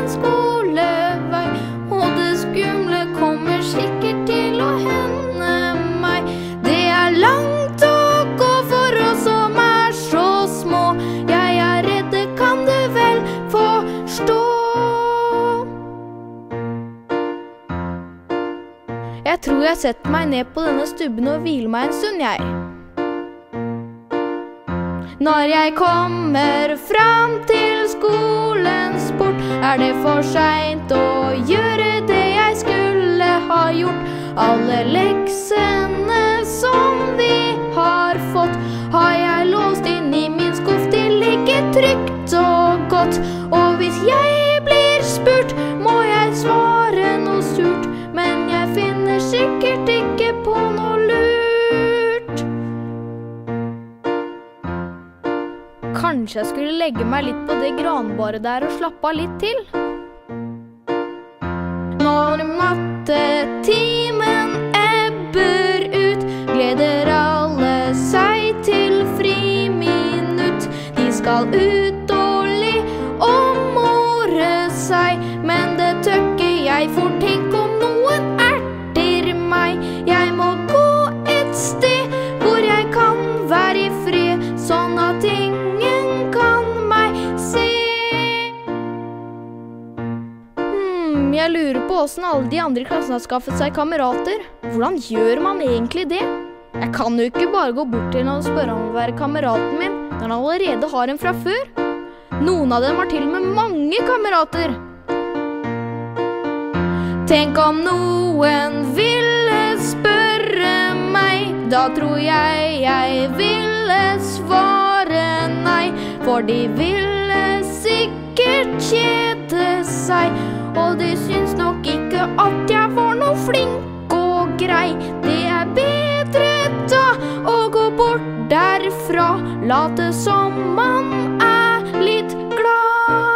en skolevei, og det skumle kommer sikkert til å hende meg. Det er langt å gå for oss som er så små. Jeg er redd, det kan du vel forstå. Jeg tror jeg setter meg ned på denne stubben og hviler meg en stund, jeg. Når jeg kommer fram til skolens port, er det for sent å gjøre det jeg skulle ha gjort. Alle leksene som vi har fått, har jeg låst inn i min skuff. De ligger trygt og godt. Og hvis jeg blir spurt, må jeg svare noe surt. Men jeg finner sikkert ikke på noe lurt. Kanskje jeg skulle legge meg litt på det granbaret der og slappe av litt til. Når mattetimen ebber ut, gleder alle seg til friminutt. De skal ut og le og more seg, men det tør ikke jeg, for tenk om noen erter meg. Jeg må gå et sted hvor jeg kan være i fred, sånn at ingen kan meg se. Jeg lurer på hvordan alle de andre i klassen har skaffet seg kamerater. Hvordan gjør man egentlig det? Jeg kan jo ikke bare gå bort til han og spørre om å være kameraten min, når han allerede har en fra før. Noen av dem har til og med mange kamerater. Tenk om noen ville spørre meg, da tror jeg ville svare nei. For de ville sikkert kjede seg, og de syns nok ikke at jeg var noe flink og grei. Det er bedre da å gå bort derfra, late som man er litt glad.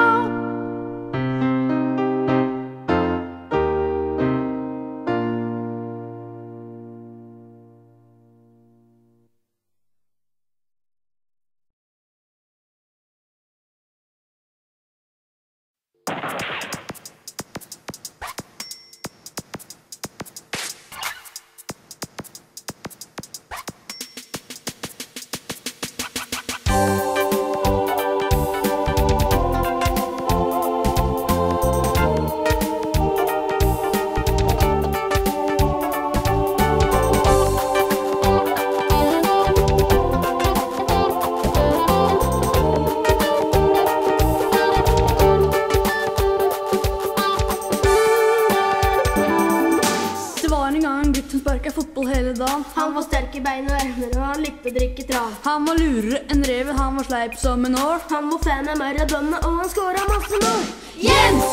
Han var sterk i bein og armer, og han likte å drikke trav. Han var lurere enn reven, han var sleip som en år. Han var fan av Maradona, og han skåret masse mål. Jens!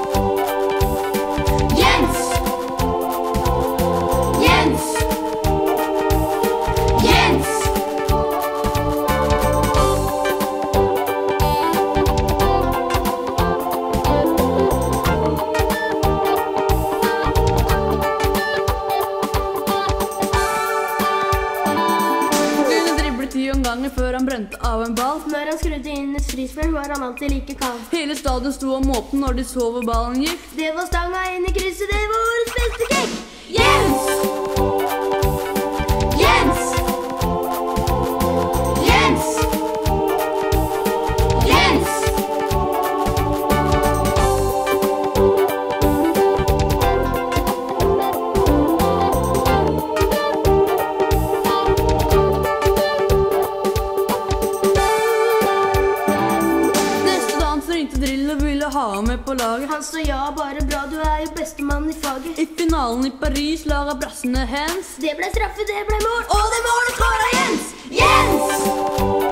Jens! Jens! Jens! Før han brente av en ball. Når han skrudde inn et frispark, var han alltid like kald. Hele stadion sto om måten når de så hvor ballen gikk. Det var stanga inn i krysset, det var årets beste kick. Jens! Jens! Jens! Jens! Ha med på laget. Han sa ja, bare bra, du er jo bestemann i faget. I finalen i Paris laget brassene hands. Det ble straffe, det ble mål, og det målet skåret Jens! Jens!